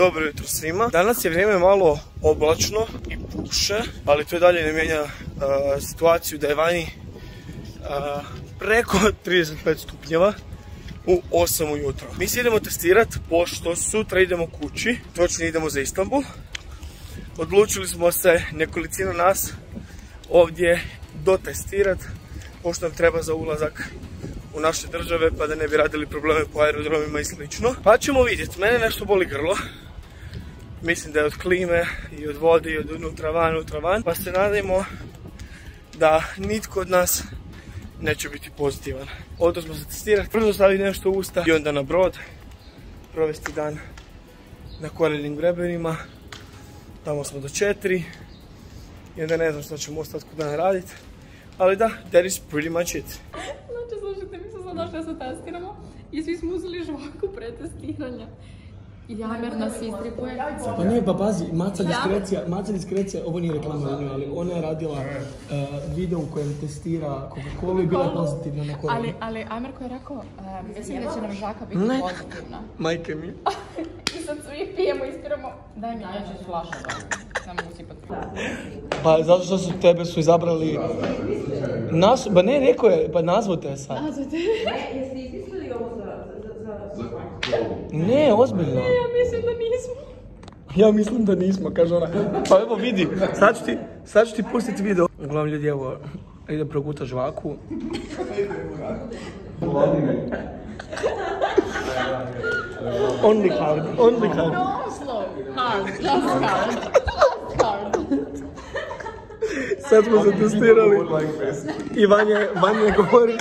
Dobro jutro svima. Danas je vrijeme malo oblačno i puše, ali to i dalje ne mijenja situaciju da je vani preko 35 stupnjeva u 8 ujutro. Mi se idemo testirati pošto sutra idemo kući, točnije idemo za Istanbul. Odlučili smo se nekolicina nas ovdje dotestirati pošto nam treba za ulazak u naše države pa da ne bi radili probleme po aerodromima i slično. Pa ćemo vidjeti, mene nešto boli grlo. Mislim da je od klime i od vode i od unutra van, pa se nadajmo da nitko od nas neće biti pozitivan. Ovdje smo se testirati, brzo staviti nešto u usta i onda na brod provesti dan na Koreljinim grebenima. Tamo smo do 4 i onda ne znam što ćemo ostatku dana raditi. Ali da, that is pretty much it. Znači, slušajte, mi smo sad došli da se testiramo i svi smo uzeli žvaku pre testiranja. I Amer nas istripuje. Pa nije, pa pazi, Maca diskrecija, ovo nije reklama, ali ona je radila video u kojem testira Coca-Cola i bila je pozitivna na koronu. Ali Amer koji je rekao, mislim da će nam žvaka biti pozitivna. Majke mi. I sad svi pijemo, ispiramo. Daj mi, ja ću flaša da. Samo usipati. Pa zato što su tebe su izabrali nas, ba ne, rekao je, pa nazvao te sad. Nazvao te? Jeste izmislili ovo za... Ne, ozbiljno. Ne, ja mislim da nismo. Ja mislim da nismo, kaže ona. Pa evo vidi, sad ću ti pustiti video. Uglavnom ljudi, evo, ide proguta žvaku. Only hard. No, slow. Hard, just hard. Sad smo se testirali. I Vanja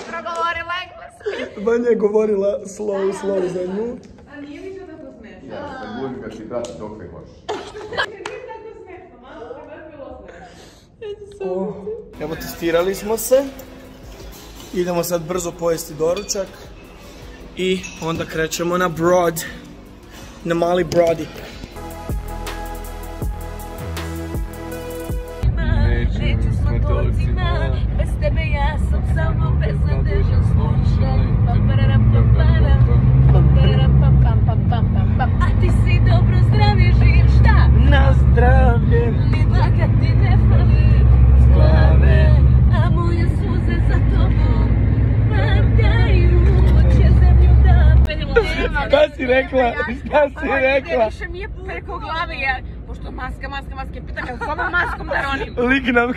je govorila slow za nju. A nije mi to tako smešno. Ja, sad budem kad ti prati dok ne hoćeš. Nije tako smešno, malo je baš bilo smešno. Evo, testirali smo se. Idemo sad brzo pojesti doručak. I onda krećemo na brod. Na mali brodik. Neću s motocima, bez tebe ja sam samo beznadežan slučaj. A ti si dobro zdravlje živ, šta? Na zdravlje. Ni dlaka ti ne fali s glave, a moje suze za tobom padaju, će zemlju da pelima. Šta si rekla? Više mi je preko glave, pošto maska, pita me s ovom maskom da ronim. Lik nam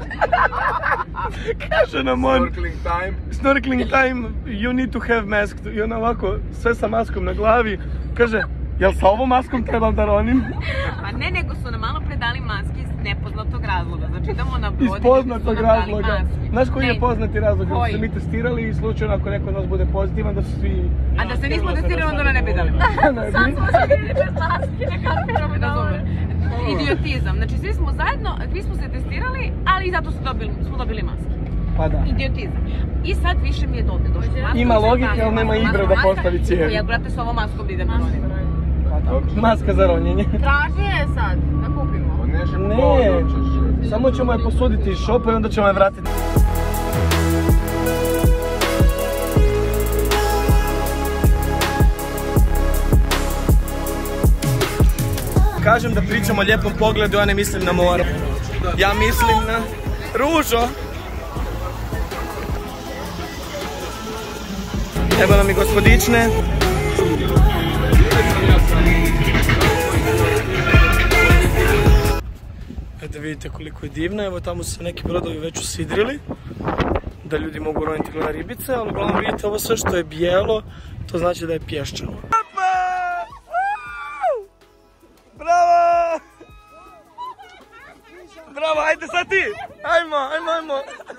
kaže nam on, snorkeling time, you need to have mask. I on ovako, sve sa maskom na glavi, kaže, jel sa ovom maskom trebam da ronim? Pa ne, nego su nam malo predali maske iz nepoznatog razloga, znači idemo na brod. Iz poznatog razloga. Znaš koji je poznati razlog? Da su se mi testirali i slučajno ako neko od nas bude pozitivan da su svi... A da se nismo testirali onda ne bi dali. Sad smo se vidjeli maske, ne kapiramo da zove. Idiotizam, znači svi smo zajedno, svi smo se testirali, ali i zato smo dobili maske. Pa da. Idiotizam. I sad više mi je dotle došlo. Ima logike, ali nema igre da postavi cijevi. Ja, brate, s ovom maskom da idem na ronim. Maska za ronjenje. Traži je sad, da kupimo. Ne, samo ćemo je posuditi iz šopa i onda ćemo je vratiti. Kažem da pričam o lijepom pogledu, ja ne mislim na more. Ja mislim na ružo. Evo nam i gospodične. Eto vidite koliko je divna, evo tamo su se neki brodovi već usidrili da ljudi mogu roniti gleda ribice, ali uglavnom vidite ovo sve što je bijelo, to znači da je pješčano. Bravo! Bravo, ajde sad ti! Ajmo!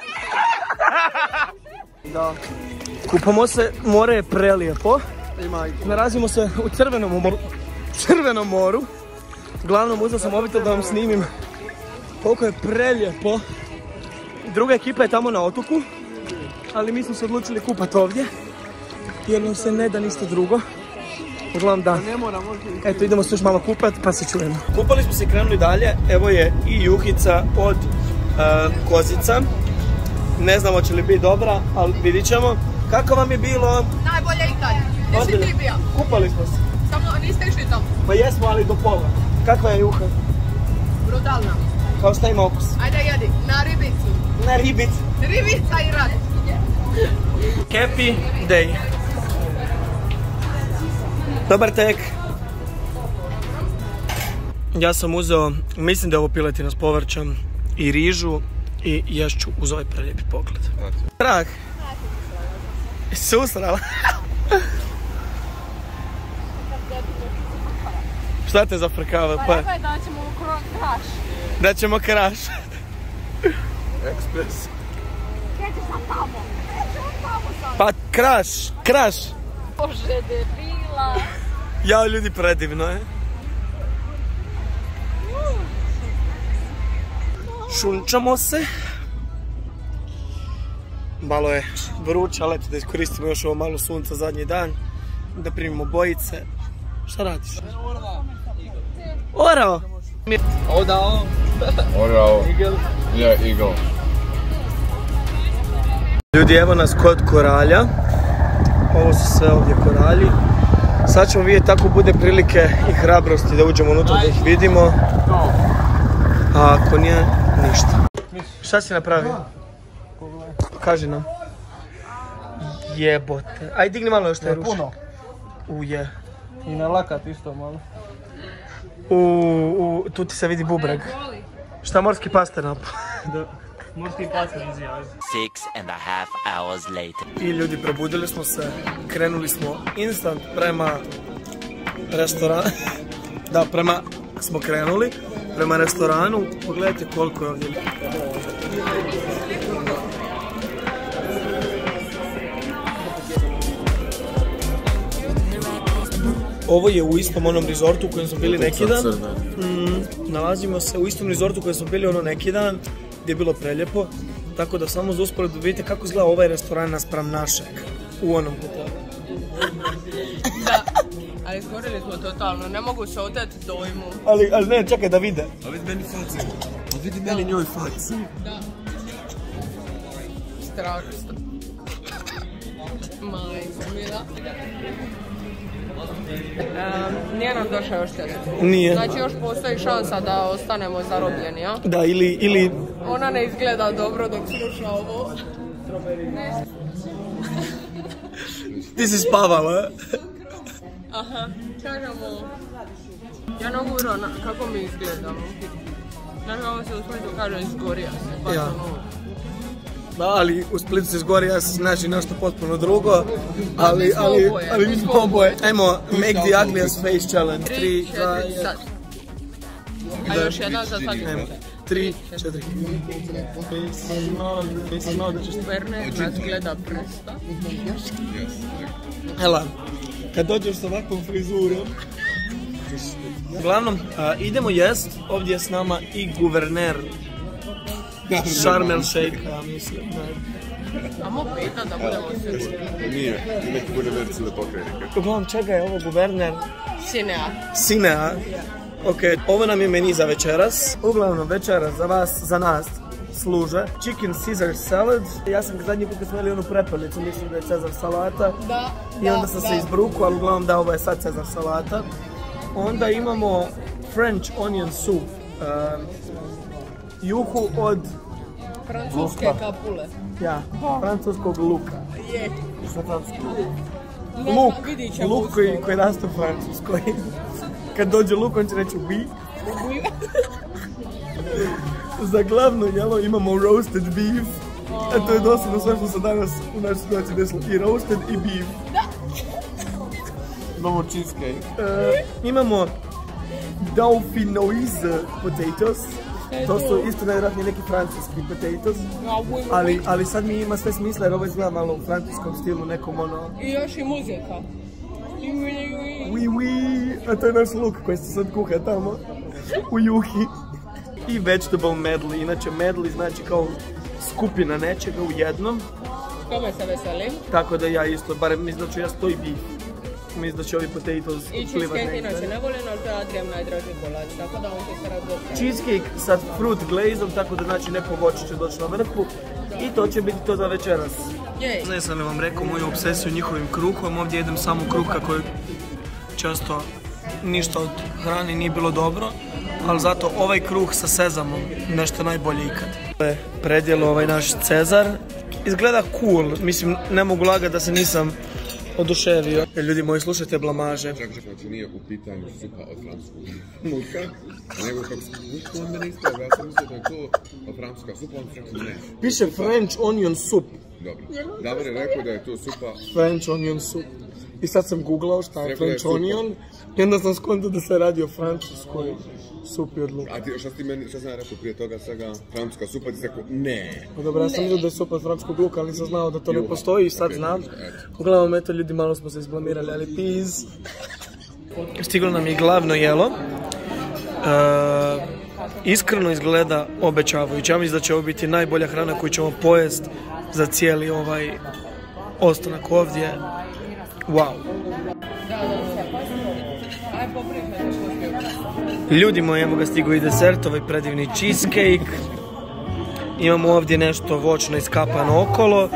Da. Kupamo se, more je prelijepo. Nalazimo se u Crvenom moru. Uglavnom uzeo sam mobitel da vam snimim koliko je prelijepo. Druga ekipa je tamo na otoku, ali mi smo se odlučili kupati ovdje jer nam se ne da ništa drugo. Uglavnom da. Eto, idemo se još malo kupati pa se čujemo. Kupali smo se i krenuli dalje. Evo je i juhica od kozica. Ne znam hoće li biti dobra, ali vidit ćemo. Kako vam je bilo? Najbolje ikad. Gdje si ti bio? Kupali smo se. Samo niste išli tamo. Pa jesmo, ali do pola. Kakva je juha? Brutalna. Kao šta ima okus? Ajde jedi, na ribicu. Na ribicu. Ribica i rad. Happy day. Dobar tek. Ja sam uzeo, mislim da je ovo piletina s povrćem i rižu i ješću uz ovaj prelijepi pogled. Strah. Susrala. Šta te zafrkava? Pa rekao je da ćemo kraš. Da ćemo kraš. Ekspres. Krećeš na tamo. Pa kraš. Bože, debila. Jao ljudi, predivno je. Šunčamo se. Malo je vruće, ali eto da iskoristimo još ovo malo sunca zadnji dan. Da primimo bojice. Šta radiš? Orao! Orao. Yeah, eagle. Ljudi, evo nas kod koralja. Ovo su sve ovdje koralji. Sad ćemo vidjeti ako bude prilike i hrabrosti da uđemo unutra da ih vidimo. A ako nije, ništa. Šta si napravio? Kaži nam. Jebote. Aj digni malo još te ruče. Puno. Uje. I na lakat isto malo. Tu ti se vidi bubreg. Šta morski paster napao? Da. Morski paster izjavi. 6.5 hours later. I ljudi, probudili smo se. Krenuli smo instant prema restoranu. Da, smo krenuli prema restoranu. Pogledajte koliko je ovdje. Ovo je u istom onom rezortu u kojem smo bili neki dan. Nalazimo se u istom rezortu u kojem smo bili neki dan, gdje je bilo preljepo. Tako da samo za usporedbu vidite kako izgleda ovaj restoran naspram našeg u onom hotelu. Da, ali izgorili smo totalno, ne mogu se oteti dojmu. Ali ne, čekaj da vide. A vidi meni faci. A vidi meni njoj faci. Da. Strašno. Majko mila. Nije nam došao još test. Nije. Znači još postoji šansa da ostanemo zarobljeni, ja? Da, ili... Ona ne izgleda dobro dok sluša ovo. Ti si spavala. Aha, čekamo. Ja ne mogu kako mi izgledamo. Znači ovo se u Splitu kaže izgorija se. Ja. Da, ali u Splitu se izgorija se znači nešto potpuno drugo. Ali mi smo oboje. Ajmo, make the ugliest face challenge. 3, 2, 1. sad. A još jedan za sad. 3, 4. Werner nas gleda presta. Hela, kad dođeš s ovakvom frizurom. Uglavnom, idemo jest. Ovdje je s nama i guverner Sharm el Sheikh, ja mislim. Samo pita da budemo sigurni. Nije, neki bude verci da pokrene. Uglavnom, čega je ovo guverner? Sinea. Ok, ovo nam je meni za večeras. Uglavnom, večeras za vas, za nas služe chicken Caesar salad. Ja sam zadnji put kad smo jeli onu prepelicu, mislim da je Cezar salata. Da. I onda sam se izbruku, ali uglavnom da, ovo je sad Cezar salata. Onda imamo French onion soup. Juhu od Francuske kapule. ja, francuskog luka. Je. Luk koji raste u Francuskoj. Kad dođe luk, on će reći oui. Za glavno jelo imamo roasted beef. A to je doslovno sve što se danas u našoj situaciji desilo. I roasted i beef. Imamo cheesecake. Imamo dauphinoise potatoes. To su isto najvjerojatnije neki francuski potatoes. Ali sad mi ima sve smisla jer ovo izgleda malo u francuskom stilu, nekom ono... I još i muzika. Oui, oui, a to je naš luk koji se sad kuha tamo u juhi. I vegetable medley, inače medley znači kao skupina nečega u jednom. Kome se veselim? Tako da ja isto, barem mislim da ću ja stoji beef. Mislim da će ovi potatoes I cheesecake inače ne volim, ali to je Adrian najdraži kolač, tako da on će se razgovarati. Cheesecake sa fruit glazom, tako da znači neko voće će doći na vrhu. I to će biti to za večeras. Jej. Ne sam vam rekao moju obsesiju njihovim kruhom, ovdje jedem samo kruha često ništa od hrane nije bilo dobro, ali zato ovaj kruh sa sezamom nešto najbolje ikad. Ovo je predjelo ovaj naš Cezar. Izgleda cool, mislim ne mogu lagati da se nisam oduševio. Ljudi moji, slušajte blamaže. Znači nije u pitanju supa od francuskog luka, nego kako on mene ispravio, ja sam mislio da je to francuska supa, on francuska ne. Piše French onion soup. Dobro. Davor je rekao da je to supa... French onion soup. I sad sam googlao šta je French onion i onda sam skontao da se radi o francuskoj supi od luka. A ti, šta sam ja rekao prije toga svega, francuska supa, ti si rekao ne. Pa dobro, ja sam vidio da je supa od francuskog luka, ali nisam znao da to ne postoji i sad znam. Uglavnom, eto ljudi, malo smo se izblamirali, ali peas. Stiglo nam je glavno jelo. Iskreno izgleda obećavajuće. Ja mislim da će ovo biti najbolja hrana koju ćemo pojest za cijeli ovaj ostanak ovdje. Wow. Ljudi moji, evo ga stigo i desert, ovaj predivni cheesecake. Imamo ovdje nešto voćno iskapano okolo.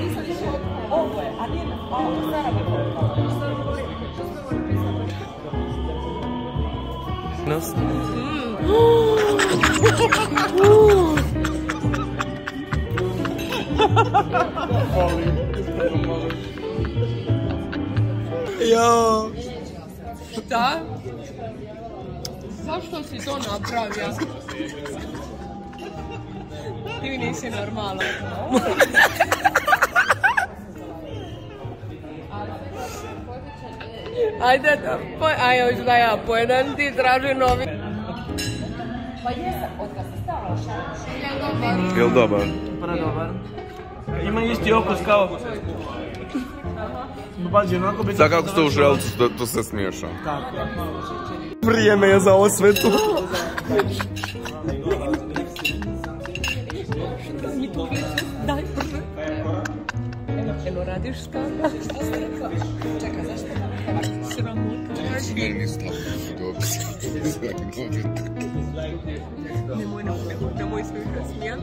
Jo. Šta? Zašto si to napravio? Ti mi nisi normalan. Ajde da ja pojedem, ti traži novi. Jel dobar? Predobar. Ima isti okus kao... Sad kako ste u želcu, to se smiješa. Vrijeme je za osvetu. Daj prvi. Eno radiš skanda? Šta si rekla? Čekaj, zašto? Sramota. Ne, nisi tako dobro. Nemoj se više smijan.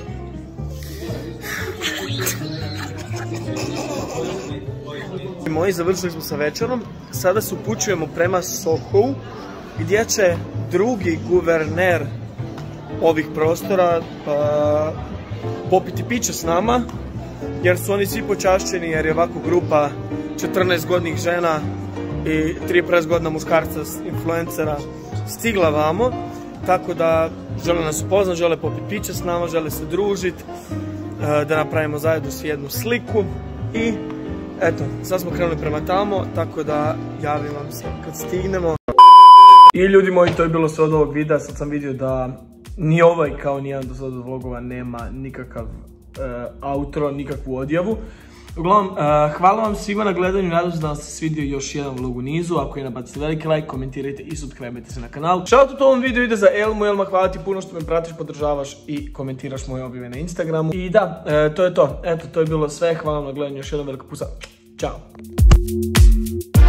Moji, završili smo sa večerom. Sada se upućujemo prema Sohovu, gdje će drugi guverner ovih prostora popiti piće s nama, jer su oni svi počašćeni, jer je ovako grupa 14 godnih žena i 30 godina muškarca influencera stigla vamo, tako da žele nas upoznat, žele popiti piće s nama, žele se družiti, da napravimo zajedno si jednu sliku i eto, sad smo krenuli prema tamo, tako da javim vam se kad stignemo. I ljudi moji, to je bilo sve od ovog videa. Sad sam vidio da ni ovaj kao nijedan do sada od vlogova nema nikakav outro, nikakvu odjavu. Uglavnom, hvala vam svima na gledanju, nadam se da vam se svidio još jedan vlog u nizu. Ako je, nabacite veliki like, komentirajte i subscribe-ajte se na kanal. Shoutout u ovom videu ide za Elmu. Elma, hvala ti puno što me pratiš, podržavaš i komentiraš moje objave na Instagramu. I da, to je to. Eto, to je bilo sve. Hvala vam na gledanju, još jedan velika pusa. Ćao.